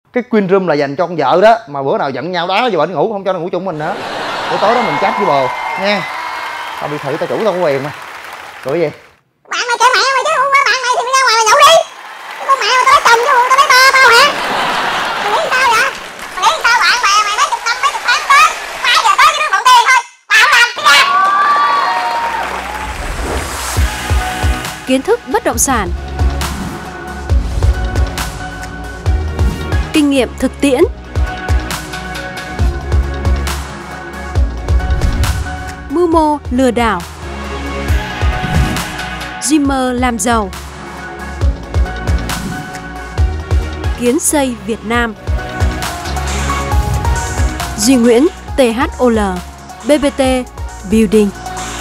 Cái queen room là dành cho con vợ đó, mà bữa nào giận nhau đó giờ bệnh ngủ không cho nó ngủ chung mình nữa. Buổi tối đó mình chat với bồ nha. Tao bị thử tao chủ tao có quyền mà. Rồi gì? Bạn mày kệ mẹ mày chứ, không phải bạn mày thì mày ra ngoài mày nhậu đi. Con mẹ mày tao lấy chồng chứ tao lấy ba tao hả? Mày nghĩ sao vậy? Mày nghĩ sao bạn bè mày mấy chục năm mấy chục tháng tới, 3 giờ tới cái đứa mượn tiền thôi. Tao không làm cái ra. Kiến thức bất động sản, kinh nghiệm thực tiễn, mưu mô lừa đảo, dreamer làm giàu, kiến xây Việt Nam. Duy Nguyễn, THOL, BBT Building.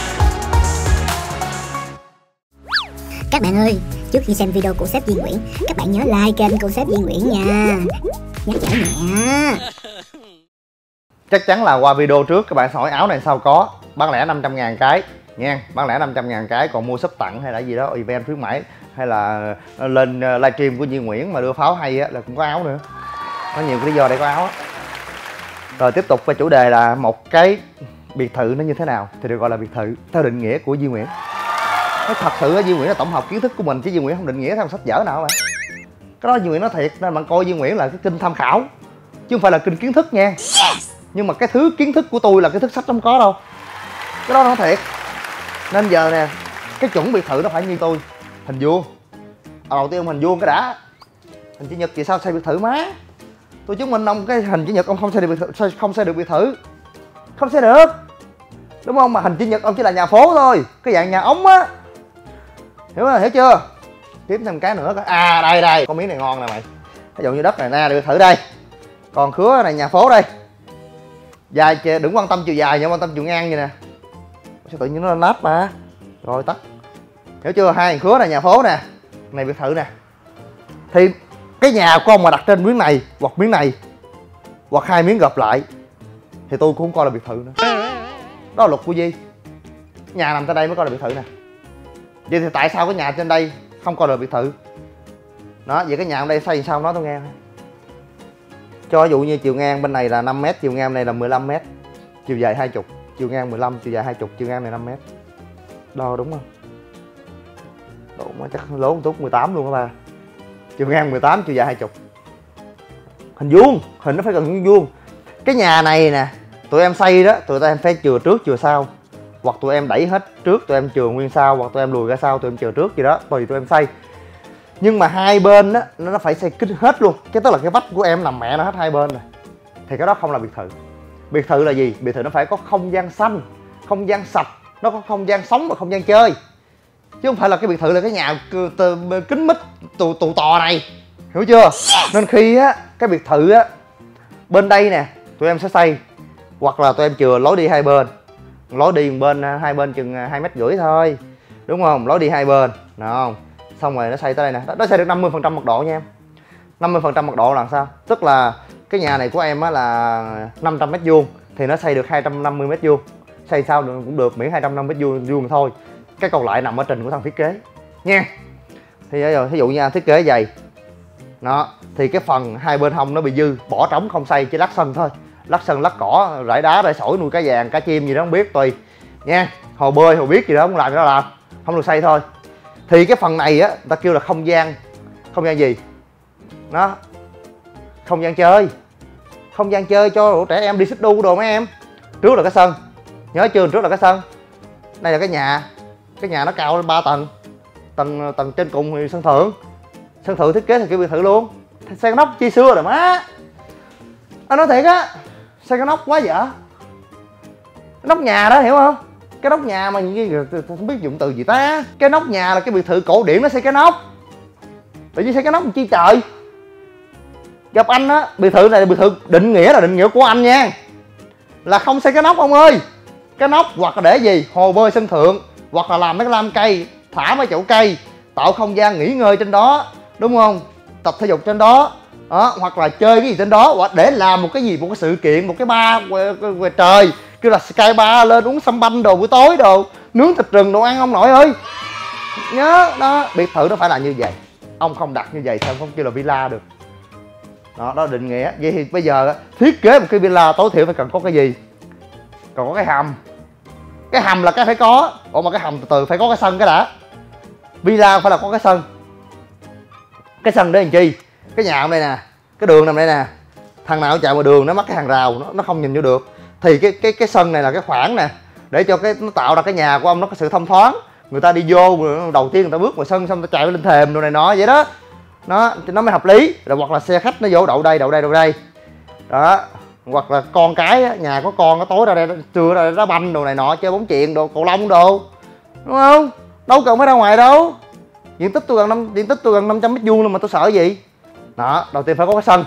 Các bạn ơi, trước khi xem video của sếp Duy Nguyễn, các bạn nhớ like kênh của sếp Duy Nguyễn nha. Nhắc nhở nhẹ. Chắc chắn là qua video trước các bạn hỏi áo này sao có. Bán lẻ 500.000 cái nha, bán lẻ 500.000 cái, còn mua súp tặng hay là gì đó, event khuyến mãi hay là lên livestream của Duy Nguyễn mà đưa pháo hay á là cũng có áo nữa. Có nhiều cái lý do để có áo á. Rồi tiếp tục với chủ đề là một cái biệt thự nó như thế nào thì được gọi là biệt thự theo định nghĩa của Duy Nguyễn. Nó thật sự Duy Nguyễn là tổng hợp kiến thức của mình chứ Duy Nguyễn không định nghĩa theo sách vở nào mà. Cái đó Duy Nguyễn nói thiệt, nên bạn coi Duy Nguyễn là cái kinh tham khảo chứ không phải là kinh kiến thức nha. Nhưng mà cái thứ kiến thức của tôi là cái thức sách không có đâu. Cái đó nó thiệt. Nên giờ nè, cái chuẩn biệt thự nó phải như tôi, hình vuông. Đầu tiên ông hình vuông cái đã. Hình chữ nhật thì sao xây biệt thự má? Tôi chứng minh ông cái hình chữ nhật ông không xây được biệt thự, không xây được biệt thự. Không xây được. Đúng không? Mà hình chữ nhật ông chỉ là nhà phố thôi, cái dạng nhà ống á. Hiểu không? Hiểu chưa? Tiếp thêm cái nữa. À đây đây, con miếng này ngon nè mày. Ví dụ như đất này nè, được thử đây. Còn khứa này nhà phố đây. Dài đừng quan tâm chiều dài nhưng quan tâm chiều ngang vậy nè. Sao tự nhiên nó nát mà. Rồi tắt. Hiểu chưa? Hai khứa này nhà phố nè. Này biệt thự nè. Thì cái nhà của ông mà đặt trên miếng này hoặc miếng này hoặc hai miếng gộp lại thì tôi cũng không coi là biệt thự nữa. Đó là luật của Duy. Nhà nằm trên đây mới coi là biệt thự nè. Vậy thì tại sao cái nhà trên đây không coi là biệt thự? Đó, vậy cái nhà ở đây xây sao nói tôi nghe. Cho ví dụ như chiều ngang bên này là 5m, chiều ngang này là 15m, chiều dài 20, chiều ngang 15, chiều dài 20, chiều ngang này 5m. Đo đúng không? Đúng, chắc lố một chút 18 luôn các ba. Chiều ngang 18, chiều dài 20. Hình vuông, hình nó phải cần hình vuông. Cái nhà này nè, tụi em xây đó, tụi em phải chừa trước chừa sau. Hoặc tụi em đẩy hết trước, tụi em chừa nguyên sau, hoặc tụi em lùi ra sau, tụi em chừa trước gì đó, tùy tụi em xây. Nhưng mà hai bên á, nó phải xây kín hết luôn. Cái tức là cái vách của em nằm mẹ nó hết hai bên rồi. Thì cái đó không là biệt thự. Biệt thự là gì? Biệt thự nó phải có không gian xanh, không gian sạch, nó có không gian sống và không gian chơi. Chứ không phải là cái biệt thự là cái nhà kín mít tù tò này. Hiểu chưa? Nên khi á, cái biệt thự á, bên đây nè, tụi em sẽ xây. Hoặc là tụi em chừa lối đi hai bên. Lối đi bên hai bên chừng 2,5 mét thôi. Đúng không? Lối đi hai bên. Được không? Xong rồi nó xây tới đây nè. Nó xây được 50% mật độ nha em. 50% mật độ là sao? Tức là cái nhà này của em á là 500 m2 thì nó xây được 250 m2. Xây sao cũng được, miễn 250 m2 thôi. Cái còn lại nằm ở trình của thằng thiết kế nha. Thì ví dụ nha, thiết kế dày. Đó, thì cái phần hai bên hông nó bị dư, bỏ trống không xây, chỉ lát sân thôi. Lát sân, lát cỏ, rải đá, rải sỏi, nuôi cá vàng, cá chim gì đó không biết, tùy nha. Hồ bơi, hồ biết gì đó không làm cái đó làm, không được xây thôi. Thì cái phần này á, ta kêu là không gian gì? Đó, không gian chơi. Không gian chơi cho trẻ em đi xích đu đồ mấy em. Trước là cái sân, nhớ chưa? Trước là cái sân. Đây là cái nhà. Cái nhà nó cao lên 3 tầng. Tầng trên cùng thì sân thượng. Sân thượng thiết kế thì kiểu biệt thự luôn. Xây cái nóc chi xưa rồi má. Anh nói thiệt á, xây cái nóc quá dở. Cái nóc nhà đó hiểu không? Cái nóc nhà mà không biết dụng từ gì ta. Cái nóc nhà là cái biệt thự cổ điển nó xây cái nóc. Tự nhiên xây cái nóc làm chi trời. Gặp anh á, biệt thự này là biệt thự định nghĩa là định nghĩa của anh nha. Là không xây cái nóc ông ơi. Cái nóc hoặc là để gì? Hồ bơi sân thượng. Hoặc là làm mấy cái lam cây, thả mấy chậu cây, tạo không gian nghỉ ngơi trên đó. Đúng không? Tập thể dục trên đó. Đó, hoặc là chơi cái gì trên đó, hoặc để làm một cái gì, một cái sự kiện, một cái bar ngoài trời, kêu là sky bar, lên uống sâm banh đồ buổi tối đồ, nướng thịt rừng đồ ăn ông nội ơi. Nhớ đó, biệt thự nó phải là như vậy. Ông không đặt như vậy sao không kêu là villa được. Đó là định nghĩa. Vậy thì bây giờ thiết kế một cái villa tối thiểu phải cần có cái gì? Còn có cái hầm. Cái hầm là cái phải có. Ủa mà cái hầm từ từ phải có cái sân cái đã. Villa phải là có cái sân. Cái sân để làm chi? Cái nhà ở đây nè, cái đường nằm đây nè. Thằng nào chạy ngoài đường nó mắc cái hàng rào, nó không nhìn vô được. Thì cái sân này là cái khoảng nè, để cho nó tạo ra cái nhà của ông nó có sự thông thoáng. Người ta đi vô đầu tiên người ta bước vào sân xong người ta chạy lên thềm đồ này nọ vậy đó. Nó mới hợp lý. Rồi hoặc là xe khách nó vô đậu đây. Đó. Hoặc là con cái nhà có con nó tối ra đây trưa ra đây đá banh đồ này nọ, chơi bóng chuyền đồ, cầu lông đồ. Đúng không? Đâu cần phải ra ngoài đâu. Diện tích tôi gần 500 mét vuông luôn mà tôi sợ gì. Đó, đầu tiên phải có cái sân.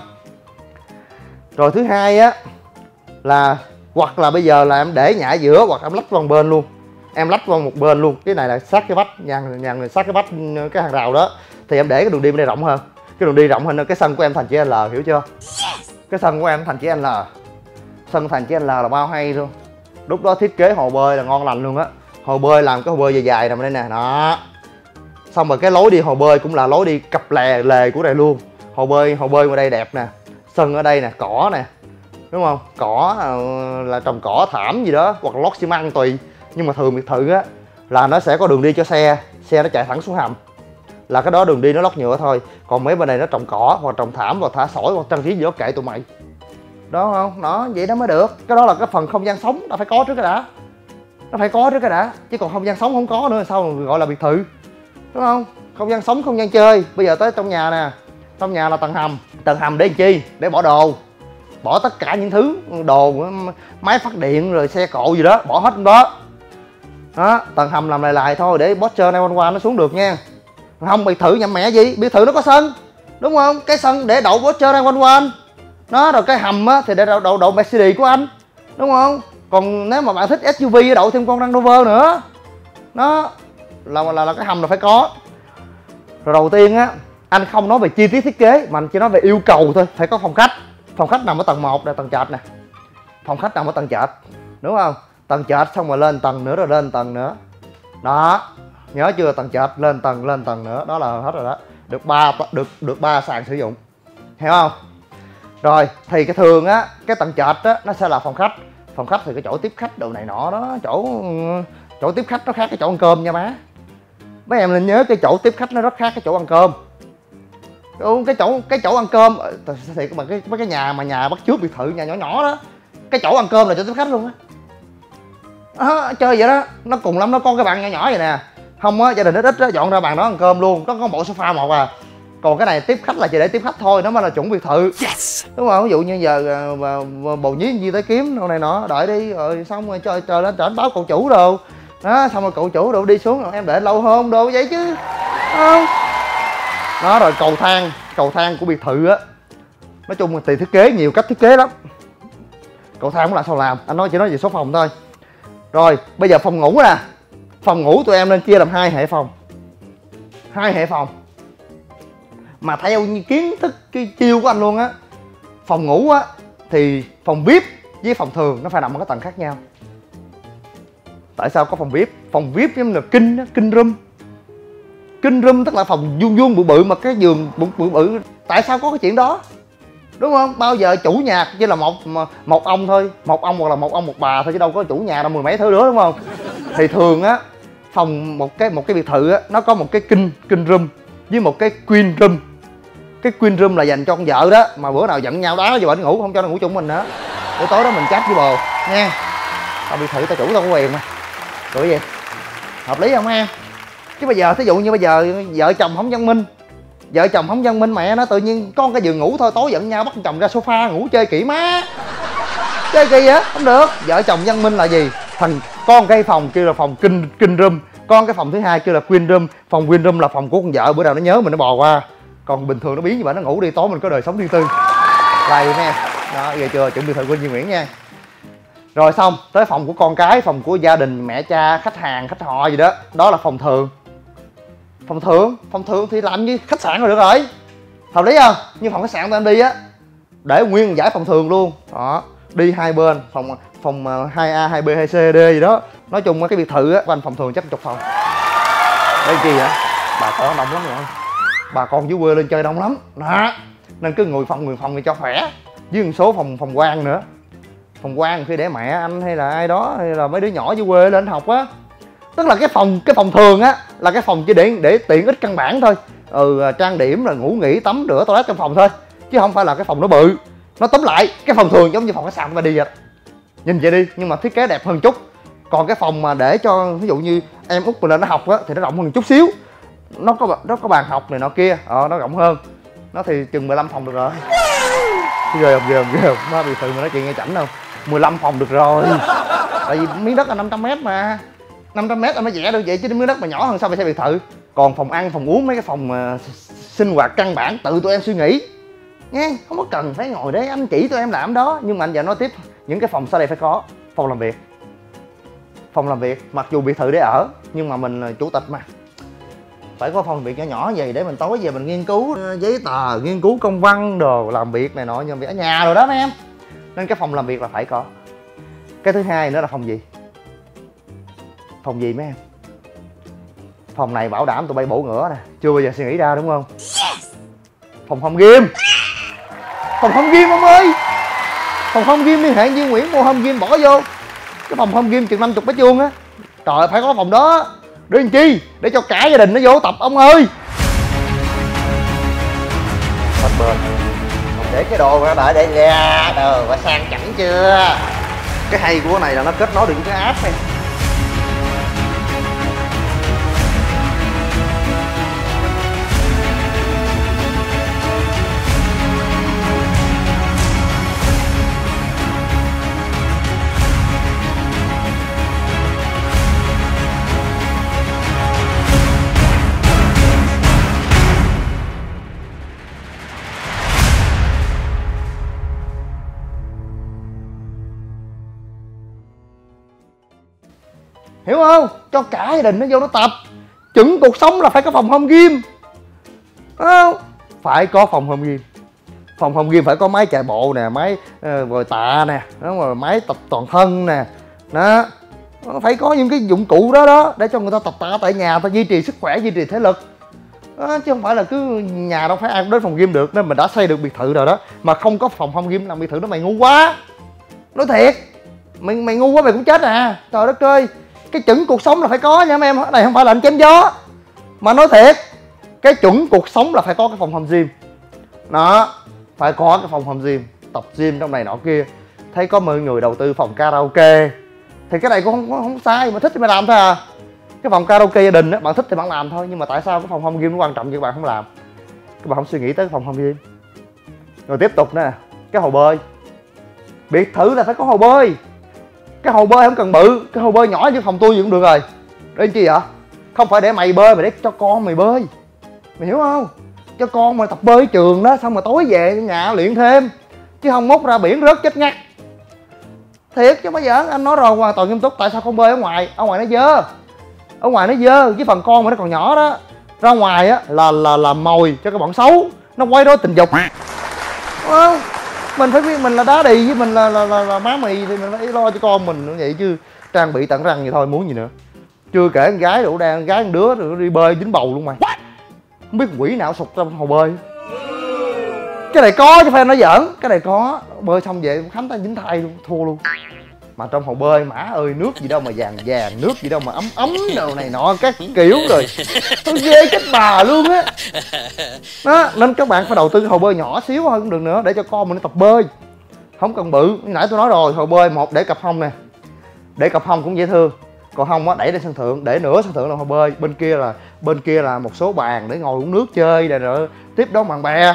Rồi thứ hai á là hoặc là bây giờ là em để nhà ở giữa hoặc em lách qua một bên luôn. Em lách qua một bên luôn. Cái này là sát cái vách, nhà người sát cái vách cái hàng rào đó. Thì em để cái đường đi bên đây rộng hơn. Cái đường đi rộng hơn, cái sân của em thành chữ L, hiểu chưa? Cái sân của em thành chữ L. Sân thành chữ L là bao hay luôn. Lúc đó thiết kế hồ bơi là ngon lành luôn á. Hồ bơi làm cái hồ bơi dài dài nằm đây nè, đó. Xong rồi cái lối đi hồ bơi cũng là lối đi cặp lề của đây luôn. Hồ bơi ngoài đây đẹp nè. Sân ở đây nè, cỏ nè. Đúng không? Cỏ là trồng cỏ thảm gì đó, hoặc lót xi măng tùy. Nhưng mà thường biệt thự á là nó sẽ có đường đi cho xe nó chạy thẳng xuống hầm. Là cái đó đường đi nó lót nhựa thôi. Còn mấy bên này nó trồng cỏ hoặc trồng thảm hoặc thả sỏi hoặc trang trí gì đó kệ tụi mày. Đó không? Đó, vậy đó mới được. Cái đó là cái phần không gian sống nó phải có trước cái đã. Nó phải có trước cái đã. Chứ còn không gian sống không có nữa sao gọi là biệt thự. Đúng không? Không gian sống, không gian chơi. Bây giờ tới trong nhà nè. Trong nhà là tầng hầm. Tầng hầm để làm chi? Để bỏ đồ. Bỏ tất cả những thứ đồ, máy phát điện rồi xe cộ gì đó, bỏ hết trong đó. Đó, tầng hầm làm lại thôi để Porsche 911 nó xuống được nha. Không biệt thự nhầm mẹ gì, biệt thự nó có sân. Đúng không? Cái sân để đậu Porsche 911. Đó, rồi cái hầm á thì để đậu Mercedes của anh. Đúng không? Còn nếu mà bạn thích SUV đậu thêm con Range Rover nữa. Đó là cái hầm là phải có. Rồi đầu tiên á, anh không nói về chi tiết thiết kế mà anh chỉ nói về yêu cầu thôi. Phải có phòng khách. Phòng khách nằm ở tầng 1 này, tầng trệt nè. Phòng khách nằm ở tầng trệt. Đúng không? Tầng trệt xong rồi lên tầng nữa rồi lên tầng nữa. Đó. Nhớ chưa? Tầng trệt lên tầng nữa. Đó là hết rồi đó. Được 3 sàn sử dụng. Hiểu không? Rồi, thì cái thường á, cái tầng trệt á nó sẽ là phòng khách. Phòng khách thì cái chỗ tiếp khách đồ này nọ đó, chỗ tiếp khách nó khác cái chỗ ăn cơm nha má. Mấy em nên nhớ cái chỗ tiếp khách nó rất khác cái chỗ ăn cơm. Cái chỗ ăn cơm thì mấy cái nhà bắt chước biệt thự nhà nhỏ nhỏ đó, cái chỗ ăn cơm là chỗ tiếp khách luôn á. Chơi vậy đó, nó cùng lắm nó có cái bàn nhỏ nhỏ vậy nè. Không á, gia đình ít á dọn ra bàn đó ăn cơm luôn, có bộ sofa một à. Còn cái này tiếp khách là chỉ để tiếp khách thôi, nó mới là chuẩn biệt thự. Yes. Đúng không? Ví dụ như giờ bầu nhí gì tới kiếm đồ này nọ, đợi đi rồi xong rồi trời lên trển báo cậu chủ đồ. Đó, xong rồi cậu chủ đồ đi xuống rồi em để lâu hơn đồ vậy chứ. Không. Đó, rồi cầu thang của biệt thự á, nói chung là tùy thiết kế, nhiều cách thiết kế lắm. Cầu thang cũng là sao làm, anh chỉ nói về số phòng thôi. Rồi bây giờ phòng ngủ nè. Phòng ngủ tụi em nên chia làm 2 hệ phòng. 2 hệ phòng mà theo như kiến thức cái chiêu của anh luôn á, phòng ngủ á thì phòng VIP với phòng thường nó phải nằm ở cái tầng khác nhau. Tại sao có phòng VIP? Phòng VIP giống như là kinh room. Kinh room tức là phòng vuông vuông bự bự mà cái giường bự bự. Tại sao có cái chuyện đó? Đúng không? Bao giờ chủ nhà chỉ là một ông thôi, một ông hoặc là một ông một bà thôi chứ đâu có chủ nhà đâu mười mấy thứ nữa, đúng không? Thì thường á, phòng một cái biệt thự á nó có một cái kinh room với một cái queen room. Cái queen room là dành cho con vợ đó, mà bữa nào giận nhau đá vô bệnh ngủ không cho nó ngủ chung mình nữa. Buổi tối đó mình chat với bồ nha. Tao biệt thự tao chủ tao có quyền mà. Rồi gì? Hợp lý không em? Chứ bây giờ thí dụ như bây giờ vợ chồng không văn minh mẹ nó tự nhiên con cái giường ngủ thôi, tối giận nhau bắt chồng ra sofa ngủ chơi kỹ má. Chơi kỳ vậy? Không được. Vợ chồng văn minh là gì? Con cái phòng kêu là phòng kinh room, con cái phòng thứ hai kêu là queen room. Phòng queen room là phòng của con vợ, bữa nào nó nhớ mình nó bò qua. Còn bình thường nó biến như vậy, nó ngủ đi, tối mình có đời sống riêng tư. Đây nè. Đó, giờ chưa? Chuẩn bị thời Quynh Duy Nguyễn nha. Rồi xong, tới phòng của con cái, phòng của gia đình, mẹ cha, khách hàng, khách họ gì đó. Đó là phòng thường. Phòng thường thì làm như khách sạn rồi được rồi. Hợp lý không? Như phòng khách sạn tụi em đi á, để nguyên giải phòng thường luôn. Đó, đi hai bên, phòng 2A, 2B, 2C, D gì đó. Nói chung cái biệt thự á, quanh phòng thường chắc 10 phòng. Đây chi vậy? Bà con đông lắm rồi. Bà con dưới quê lên chơi đông lắm. Đó. nên cứ ngồi phòng thì cho khỏe, với một số phòng quan nữa. Phòng quan khi để mẹ anh hay là ai đó hay là mấy đứa nhỏ dưới quê lên học á, tức là cái phòng thường á là cái phòng chỉ để tiện ích căn bản thôi, trang điểm là ngủ nghỉ tắm rửa toilet trong phòng thôi, chứ không phải là cái phòng nó bự. Nó tóm lại cái phòng thường giống như phòng khách sạn mà đi vậy, nhìn vậy đi, nhưng mà thiết kế đẹp hơn chút. Còn cái phòng mà để cho ví dụ như em út mình lên nó học á thì nó rộng hơn chút xíu, nó có bàn học này nọ kia, nó rộng hơn, nó thì chừng 15 phòng được rồi. ghê không má, biệt thự mà nói chuyện nghe chảnh đâu, 15 phòng được rồi. Tại vì miếng đất là 500m mà, 500m anh mới vẽ được vậy, chứ miếng đất mà nhỏ hơn sao phải xe biệt thự. Còn phòng ăn phòng uống mấy cái phòng sinh hoạt căn bản tự tụi em suy nghĩ nha, không có cần phải ngồi đấy anh chỉ tụi em làm đó. Nhưng mà anh giờ nói tiếp, những cái phòng sau đây phải có phòng làm việc. Mặc dù biệt thự để ở nhưng mà mình là chủ tịch mà, phải có phòng làm việc nhỏ nhỏ vậy để mình tối về mình nghiên cứu giấy tờ, nghiên cứu công văn đồ, làm việc này nọ, nhưng việc ở nhà rồi đó mấy em. Nên cái phòng làm việc là phải có. Cái thứ hai nữa là phòng gì? Phòng gì mấy em? Phòng này bảo đảm tụi bay bổ ngửa nè, chưa bao giờ suy nghĩ ra đúng không? Phòng home game. Phòng home game ông ơi, phòng home game liên hệ với Nguyễn mua home game bỏ vô. Cái phòng home game chừng 50 mét vuông á, trời ơi, phải có phòng đó. Để làm chi? Để cho cả gia đình nó vô tập ông ơi. Hết bên. Còn để cái đồ ra đợi đây ra, đồ phải sang chảnh chưa? Cái hay của cái này là nó kết nối được với cái app này. Hiểu không? Cho cả gia đình nó vô nó tập. Chuẩn cuộc sống là phải có phòng home game. Không? Phải có phòng home game. Phòng home game phải có máy chạy bộ nè, máy bồi tạ nè, rồi máy tập toàn thân nè. Đó. Phải có những cái dụng cụ đó để cho người ta tập tạ tại nhà, ta duy trì sức khỏe, duy trì thể lực. Đó, chứ không phải là cứ nhà đâu phải ai cũng đến phòng game được. Nên mình đã xây được biệt thự rồi đó mà không có phòng home game làm biệt thự đó mày ngu quá. Nói thiệt. Mày ngu quá mày cũng chết à. Trời đất ơi. Cái chuẩn cuộc sống là phải có nha mấy em. Này không phải là anh chém gió, mà nói thiệt, cái chuẩn cuộc sống là phải có cái phòng home gym. Đó, phải có cái phòng home gym, tập gym trong này nọ kia. Thấy có mọi người đầu tư phòng karaoke thì cái này cũng không sai, mà thích thì mày làm thôi à. Cái phòng karaoke gia đình á, bạn thích thì bạn làm thôi. Nhưng mà tại sao cái phòng home gym nó quan trọng như bạn không làm? Các bạn không suy nghĩ tới cái phòng home gym. Rồi tiếp tục nè, cái hồ bơi. Biệt thự là phải có hồ bơi. Cái hồ bơi không cần bự, cái hồ bơi nhỏ như phòng tôi cũng được rồi. Để chi vậy? Không phải để mày bơi mà để cho con mày bơi. Mày hiểu không? Cho con mày tập bơi ở trường đó, xong rồi tối về nhà luyện thêm. Chứ không mốt ra biển rớt chết ngắt. Thiệt chứ bây giờ anh nói rồi, hoàn toàn nghiêm túc. Tại sao không bơi ở ngoài? Ở ngoài nó dơ. Ở ngoài nó dơ, với phần con mà nó còn nhỏ đó. Ra ngoài á là mồi cho cái bọn xấu, nó quay rối tình dục. Đúng không? Mình phải biết mình là đá đì, với mình là má mì thì mình phải lo cho con mình như vậy chứ. Trang bị tận răng vậy thôi, muốn gì nữa. Chưa kể con gái đủ đang gái con đứa rồi đi bơi dính bầu luôn mày. Không biết quỷ nào sụt trong hồ bơi. Cái này có chứ phải nói giỡn. Cái này có. Bơi xong về khám tay dính thai luôn, thua luôn. Mà trong hồ bơi mã ơi, nước gì đâu mà vàng, nước gì đâu mà ấm đồ này nọ các kiểu rồi. Tôi ghê chết bà luôn á. Đó, nên các bạn phải đầu tư hồ bơi nhỏ xíu thôi cũng được nữa, để cho con mình nó tập bơi. Không cần bự, nãy tôi nói rồi, hồ bơi một để cặp hông nè. Để cặp hông cũng dễ thương. Còn hông á đẩy lên sân thượng, để nửa sân thượng là hồ bơi, bên kia là một số bàn để ngồi uống nước chơi rồi tiếp đón bạn bè.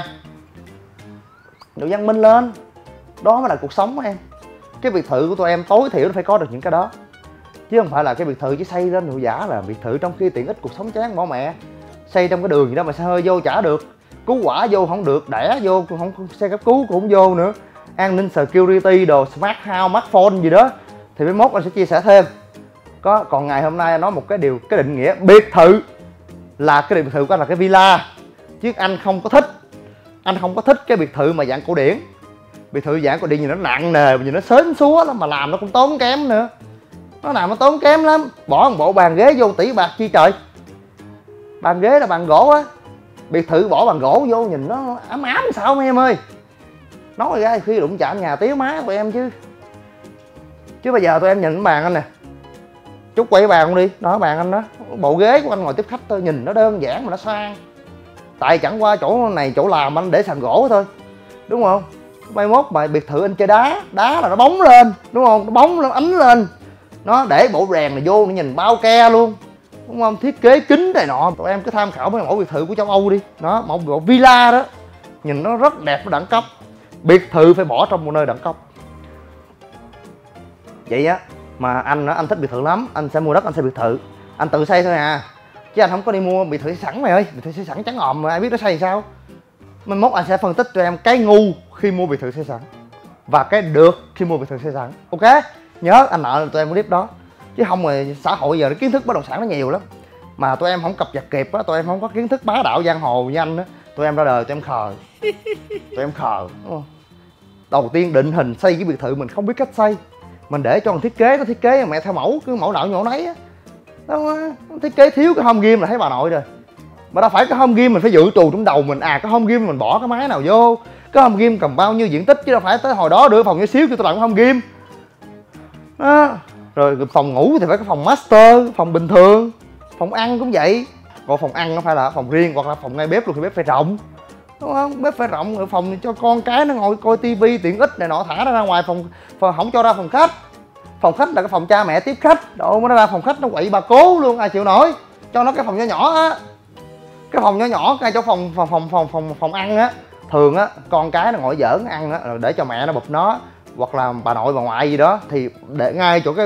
Độ văn minh lên. Đó mới là cuộc sống em. Cái biệt thự của tụi em tối thiểu nó phải có được những cái đó. Chứ không phải là cái biệt thự chỉ xây lên hiệu giả là biệt thự, trong khi tiện ích cuộc sống chán bỏ mẹ. Xây trong cái đường gì đó mà xe hơi vô chả được, cứu quả vô không được, đẻ vô cũng không, xe cấp cứu cũng không vô nữa. An ninh security đồ, smart house, smartphone gì đó thì mai mốt anh sẽ chia sẻ thêm. Còn ngày hôm nay anh nói một cái định nghĩa biệt thự là cái biệt thự của anh là cái villa. Chứ anh không có thích cái biệt thự mà dạng cổ điển. Biệt thự dạng cổ điển nhìn nó nặng nề, nhìn nó xến xúa lắm, mà làm nó cũng tốn kém nữa. Nó làm nó tốn kém lắm. Bỏ một bộ bàn ghế vô tỷ bạc chi trời. Bàn ghế là bàn gỗ á, biệt thự bỏ bằng gỗ vô nhìn nó ấm ấm sao mấy em ơi. Nói ra khi đụng chạm nhà tía má tụi em chứ bây giờ tụi em nhìn cái bàn anh nè, chút quay cái bàn đi, nói bàn anh đó, bộ ghế của anh ngồi tiếp khách thôi, nhìn nó đơn giản mà nó sang. Tại chẳng qua chỗ này chỗ làm anh để sàn gỗ thôi, đúng không? Mai mốt mà biệt thự anh chơi đá là nó bóng lên, đúng không? Nó bóng nó ánh lên, nó để bộ rèn này vô nó nhìn bao ke luôn, đúng không? Thiết kế kính này nọ, tụi em cứ tham khảo mấy mẫu biệt thự của châu Âu đi, đó, mẫu villa đó, nhìn nó rất đẹp, nó đẳng cấp. Biệt thự phải bỏ trong một nơi đẳng cấp. Vậy á mà anh thích biệt thự lắm, anh sẽ mua đất, anh xây biệt thự, anh tự xây thôi à, chứ anh không có đi mua biệt thự xây sẵn mày ơi. Biệt thự xây sẵn trắng òm mà ai biết nó xây sao. Mai mốt anh sẽ phân tích cho em cái ngu khi mua biệt thự xây sẵn và cái được khi mua biệt thự xây sẵn, ok? Nhớ anh nợ tụi em clip đó, chứ không rồi xã hội giờ cái kiến thức bất động sản nó nhiều lắm mà tụi em không cập nhật kịp á, tụi em không có kiến thức bá đạo giang hồ như anh á, tụi em ra đời tụi em khờ, đúng không? Đầu tiên định hình xây cái biệt thự mình không biết cách xây, mình để cho thằng thiết kế nó thiết kế mẹ theo mẫu, cứ mẫu nào nhổ nấy á, thiết kế thiếu cái home game là thấy bà nội rồi. Mà đâu phải cái home game mình phải dự trù trong đầu mình, cái home game mình bỏ cái máy nào vô, cái home game cầm bao nhiêu diện tích, chứ đâu phải tới hồi đó đưa phòng nhỏ xíu cho tôi làm cái home game đó. Rồi phòng ngủ thì phải có phòng master, phòng bình thường, phòng ăn cũng vậy. Còn phòng ăn nó phải là phòng riêng hoặc là phòng ngay bếp luôn, thì bếp phải rộng, đúng không? Bếp phải rộng, rồi phòng cho con cái nó ngồi coi tivi tiện ích này nọ, thả nó ra ngoài phòng không cho ra phòng khách. Phòng khách là cái phòng cha mẹ tiếp khách, độ nó ra phòng khách nó quậy bà cố luôn, ai chịu nổi. Cho nó cái phòng nhỏ nhỏ á, cái phòng nhỏ nhỏ ngay chỗ phòng ăn á, thường á con cái nó ngồi giỡn ăn á, rồi để cho mẹ nó bụp nó, hoặc là bà nội bà ngoại gì đó thì để ngay chỗ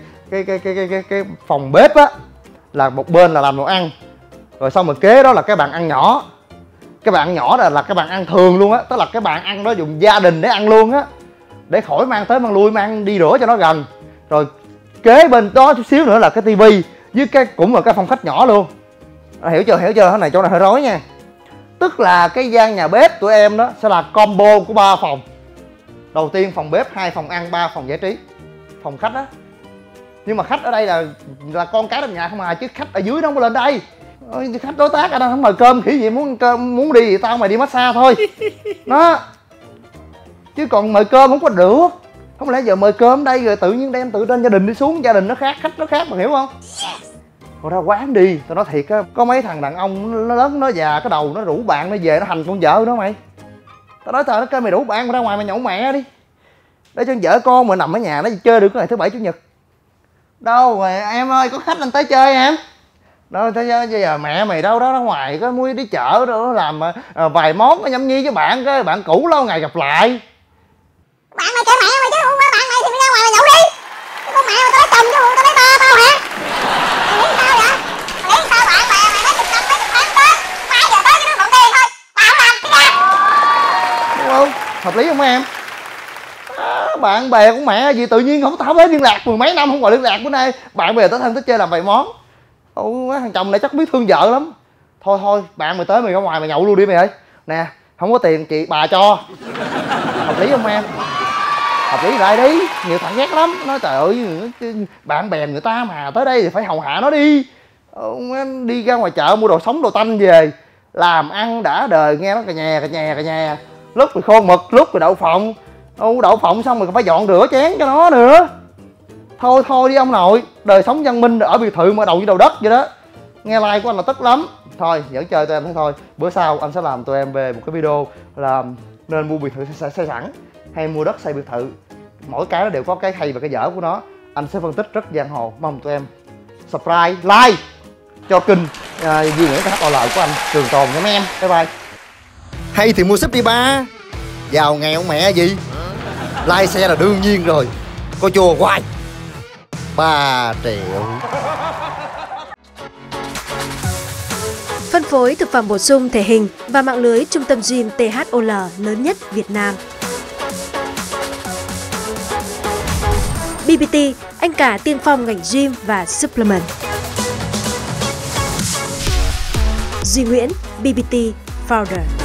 cái phòng bếp á, là một bên là làm đồ ăn, rồi xong rồi kế đó là cái bàn ăn nhỏ. Cái bàn ăn nhỏ là cái bàn ăn thường luôn á, tức là cái bàn ăn đó dùng gia đình để ăn luôn á, để khỏi mang tới mang lui, mang đi rửa cho nó gần. Rồi kế bên đó chút xíu nữa là cái tivi với cái cũng là cái phòng khách nhỏ luôn. Hiểu chưa? Cái này chỗ này hơi rối nha. Tức là cái gian nhà bếp tụi em đó sẽ là combo của 3 phòng. Đầu tiên phòng bếp, 2 phòng ăn, 3 phòng giải trí, phòng khách á. Nhưng mà khách ở đây là con cái trong nhà không à, chứ khách ở dưới nó không có lên đây. Khách đối tác ở đây không mời cơm khỉ gì, muốn đi thì tao mày đi massage thôi đó, chứ còn mời cơm không có được. Không lẽ giờ mời cơm đây rồi tự nhiên đem tự trên gia đình đi xuống, gia đình nó khác, khách nó khác, mà hiểu không? Còn ra quán đi, tao nói thiệt á, có mấy thằng đàn ông nó lớn nó già cái đầu nó rủ bạn nó về nó hành con vợ đó mày. Tao nói nó kêu mày rủ bạn ra ngoài mày nhậu mẹ đi, để cho vợ con mà nằm ở nhà nó chơi được cái ngày thứ bảy chủ nhật. Đâu rồi em ơi, có khách anh tới chơi em. Đó, thế giờ mẹ mày đâu đó ra ngoài có muốn đi chợ đó làm vài món nhâm nhi với bạn, cái bạn cũ lâu ngày gặp lại. Bạn mày chơi mẹ mày chứ, hôm qua bạn mày thì mày ra ngoài mày nhậu đi. Cái con mẹ mày tao lấy chồng chứ tao lấy tao hả? Mày nghĩ sao vậy? Mày nghĩ sao bạn mày lấy chục năm mấy chục tháng tới, mai giờ tới cái đứa mượn tiền thôi, tao không làm cái ra. Đúng không? Hợp lý không em? Bạn bè của mẹ gì tự nhiên không tao mới liên lạc, mười mấy năm không gọi liên lạc bữa nay bạn bè tới thân tới chơi làm vài món. Thằng chồng này chắc biết thương vợ lắm. Thôi bạn mày tới mày ra ngoài mày nhậu luôn đi mày ơi. Nè, không có tiền chị bà cho. Hợp lý không em? Hợp lý lại đi. Nhiều thằng ghét lắm, nói trời ơi bạn bè người ta mà tới đây thì phải hầu hạ nó đi. Đi ra ngoài chợ mua đồ sống đồ tanh về làm ăn đã đời, nghe nó cà nhè. Lúc thì khô mực, lúc thì đậu phộng. Đậu phộng xong rồi phải dọn rửa chén cho nó nữa. Thôi đi ông nội, đời sống văn minh ở biệt thự mà đầu như đầu đất vậy đó. Nghe like của anh là tức lắm. Thôi vẫn chơi tụi em thế thôi. Bữa sau anh sẽ làm tụi em về một cái video là nên mua biệt thự xây sẵn hay mua đất xây biệt thự. Mỗi cái nó đều có cái hay và cái dở của nó. Anh sẽ phân tích rất giang hồ. Mong tụi em subscribe, like cho kênh Duy Nguyễn THOL của anh Trường Tồn nha mấy em. Bye bye. Hay thì mua súp đi ba. Giàu nghèo mẹ gì. Like xe là đương nhiên rồi. Coi chùa hoài. 3 triệu. Phân phối thực phẩm bổ sung thể hình và mạng lưới trung tâm gym THOL lớn nhất Việt Nam. BBT, anh cả tiên phong ngành gym và supplement. Duy Nguyễn, BBT Founder.